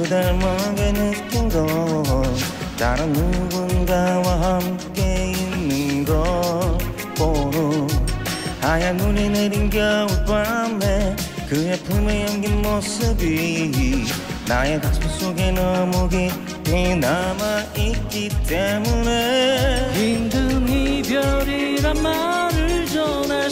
닮아게 느낀 건 다른 누군가와 함께 있는 것보로 하얀 눈이 내린 겨울밤에 그의 품에 안긴 모습이 나의 가슴 속에 너무 깊이 남아있기 때문에 힘든 이별이란 말을 전할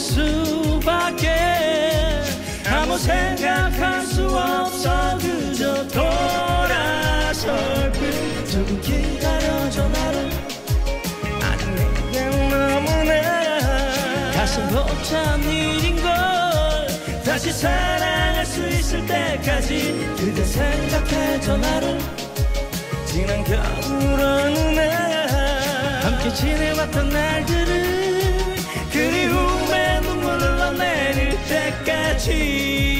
수밖에 아무 생각할 수 없어 그저 돌아설 뿐 조금 기다려줘 나를 아직 내게 너무나 가슴 벅찬 일인걸 다시 사랑할 수 있을 때까지 그대 생각해줘 나를 지난 겨울 어느 날 함께 지내왔던 날들을 그리움에 눈물을 흘러내릴 때까지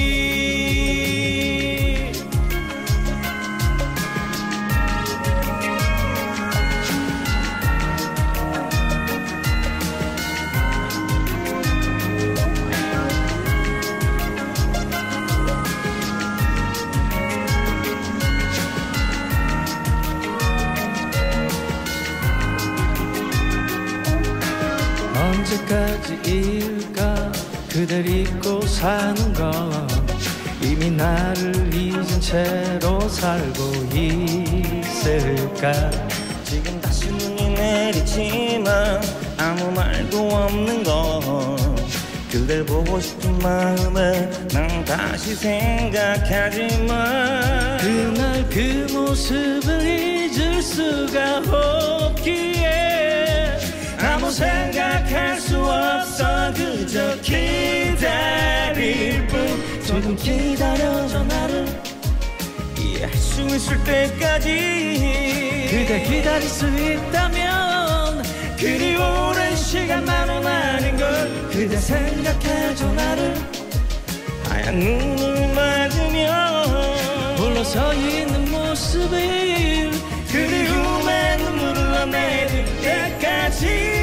언제까지일까 그댈 잊고 사는 건 이미 나를 잊은 채로 살고 있을까 지금 다시 눈이 내리지만 아무 말도 없는 건 그댈 보고 싶은 마음에 난 다시 생각하지만 그날 그 모습을 잊을 수가 없기에 아무 생각할 수 없어 그저 기다릴 뿐 조금 기다려줘 나를 이해할 수 있을 때까지 그대 기다릴 수 있다면 그리 오랜 시간만은 아닌걸 그대 생각해줘 나를 하얀 눈을 맞으며 홀로 서 있는 모습을 그리움에 눈물을 흘러내릴 때까지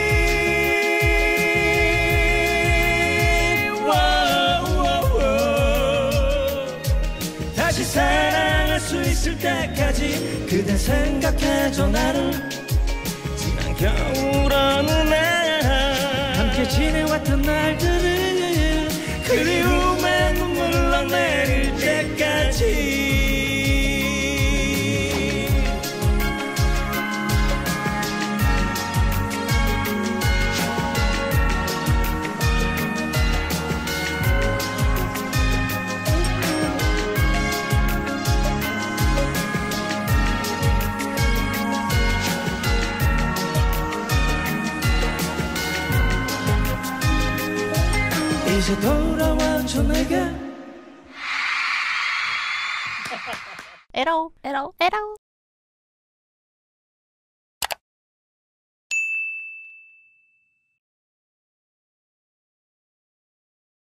다시 사랑할 수 있을 때까지 그대 생각해줘 나를 지난 겨울 어느 날 함께 지내왔던 날들을 그리움에 눈물을 흘러내릴 때까지 이제 돌아와줘 내게 에러 에러 에러